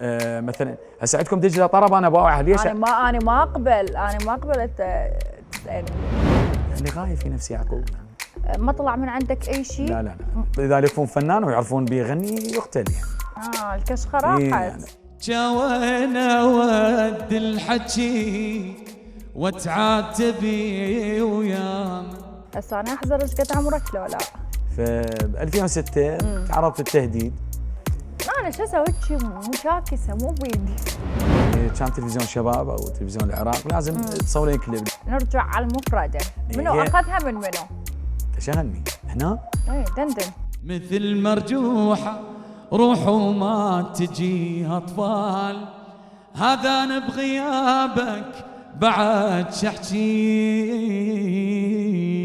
مثلا هسه عندكم دجله طرب انا باوعها ليش؟ انا ما اقبل تسالني. يعني غايب في نفسي يعقوب. ما طلع من عندك اي شيء؟ لا لا لا، اذا يكون فنان ويعرفون بيغني يقتل يعني. الكشخه راحت. يعني. جاوينا ود الحكي وتعاتبي ويانا. هسه انا احذر ايش قد عمرك لو لا؟ في 2006 تعرضت التهديد. انا شو سويت شيء مو شاكسه مو بيدي. كان تلفزيون شباب او تلفزيون العراق لازم تصورين كليب. نرجع على المفرده، منو اخذها من منو؟ تشغلني هنا؟ اي دندن. مثل مرجوحه روح وما تجي اطفال، هذا انا بغيابك بعد شحكي.